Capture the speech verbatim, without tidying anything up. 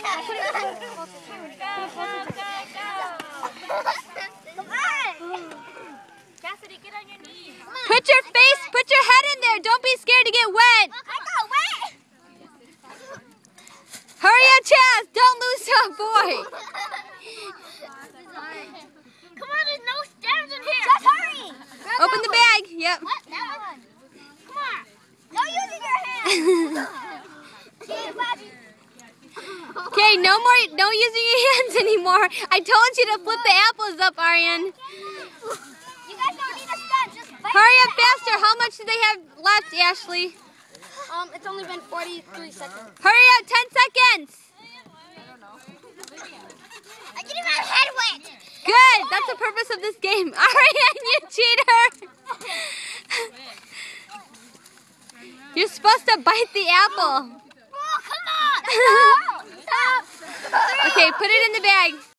Put your face, put your head in there. Don't be scared to get wet. Look, I got wet. Hurry up, Chaz. Don't lose that boy. Come on, there's no stairs in here. Just hurry. Grab Open the bag. Yep. What? That one. Come on. No using your hands. Okay, no more, no using your hands anymore. I told you to flip the apples up, Areyon. You guys don't need a stunt. Just bite. Hurry up faster. How much do they have left, Ashley? Um, it's only been forty-three seconds. Hurry up, ten seconds. I get my head wet. Good. That's the purpose of this game. Areyon, you cheater. You're supposed to bite the apple. Oh, come on. Stop. Okay, put it in the bag.